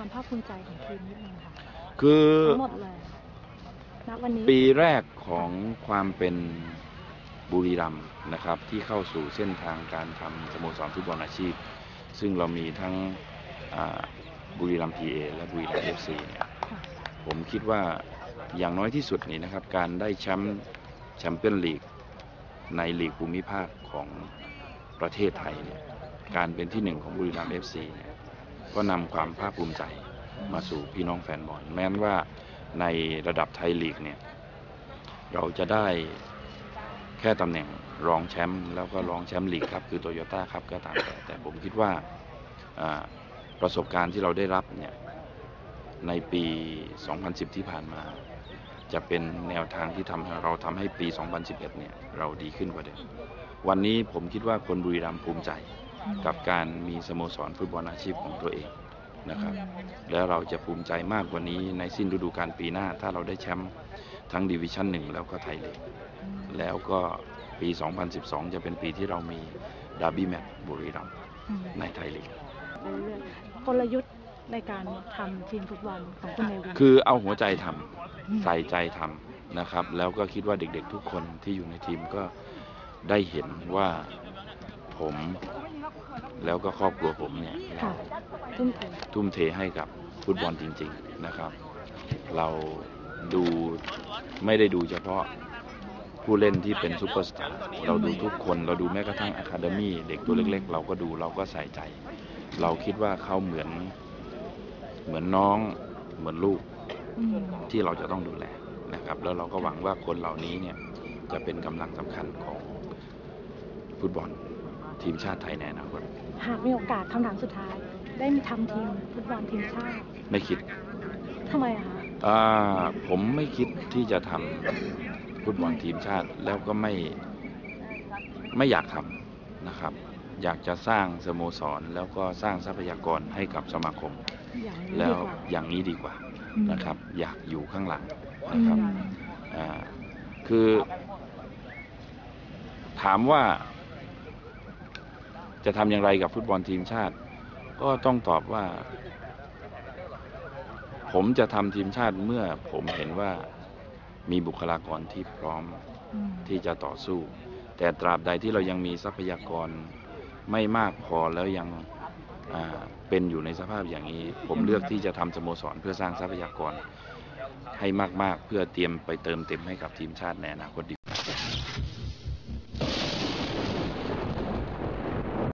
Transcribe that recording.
ความภาคภูมิใจของทีมนิดนึงค่ะคือทั้งหมดเลยณวันนี้ปีแรกของความเป็นบุรีรัมย์นะครับที่เข้าสู่เส้นทางการทำสโมสรฟุตบอลอาชีพซึ่งเรามีทั้งบุรีรัมย์ PA และบุรีรัมย์ FC เนี่ยผมคิดว่าอย่างน้อยที่สุดนี่นะครับการได้แชมเปี้ยนลีกในลีกภูมิภาคของประเทศไทยเนี่ยการเป็นที่หนึ่งของบุรีรัมย์ FC เนี่ยก็นำความภาคภูมิใจมาสู่พี่น้องแฟนบอลแม้ว่าในระดับไทยลีกเนี่ยเราจะได้แค่ตำแหน่งรองแชมป์แล้วก็รองแชมป์ลีกครับคือโตโยต้าครับก็ตามแต่ผมคิดว่าประสบการณ์ที่เราได้รับเนี่ยในปี 2010 ที่ผ่านมาจะเป็นแนวทางที่เราทำให้ปี 2011 เนี่ยเราดีขึ้นกว่าเดิมวันนี้ผมคิดว่าคนบุรีรัมย์ภูมิใจกับการมีสโมสรฟุตบอลอาชีพของตัวเองนะครับแล้วเราจะภูมิใจมากกว่านี้ในสิ้นฤดูกาลปีหน้าถ้าเราได้แชมป์ทั้งดิวิชั่น 1แล้วก็ไทยลีกแล้วก็ปี 2012 จะเป็นปีที่เรามีดาร์บี้แมตช์บุรีรัมย์ในไทยลีกกลยุทธ์ในการทำทีมฟุตบอลของคุณเนวินคือเอาหัวใจทำใส่ใจทำนะครับแล้วก็คิดว่าเด็กๆทุกคนที่อยู่ในทีมก็ได้เห็นว่าผมแล้วก็ครอบครัวผมเนี่ยทุ่มเทให้กับฟุตบอลจริงๆนะครับเราดูไม่ได้ดูเฉพาะผู้เล่นที่เป็นซุปเปอร์สตาร์เราดูทุกคนเราดูแม้กระทั่งอะคาเดมี่เด็กตัวเล็กๆเราก็ดูเราก็ใส่ใจเราคิดว่าเขาเหมือนน้องเหมือนลูกที่เราจะต้องดูแลนะครับแล้วเราก็หวังว่าคนเหล่านี้เนี่ยจะเป็นกำลังสำคัญของฟุตบอลทีมชาติไทยในอนาคตหากมีโอกาสคำถามสุดท้ายได้มีทำทีมฟุตบอลทีมชาติไม่คิดทำไมคะผมไม่คิดที่จะทำฟุตบอลทีมชาติแล้วก็ไม่อยากทำนะครับอยากจะสร้างสโมสรแล้วก็สร้างทรัพยากรให้กับสมาคมแล้วอย่างนี้ดีกว่านะครับอยากอยู่ข้างหลังนะครับคือถามว่าจะทำอย่างไรกับฟุตบอลทีมชาติก็ต้องตอบว่าผมจะทำทีมชาติเมื่อผมเห็นว่ามีบุคลากรที่พร้อมที่จะต่อสู้แต่ตราบใดที่เรายังมีทรัพยากรไม่มากพอแล้วยังเป็นอยู่ในสภาพอย่างนี้ผมเลือกที่จะทำสโมสรเพื่อสร้างทรัพยากรให้มากๆเพื่อเตรียมไปเติมเต็มให้กับทีมชาติในอนาคตดี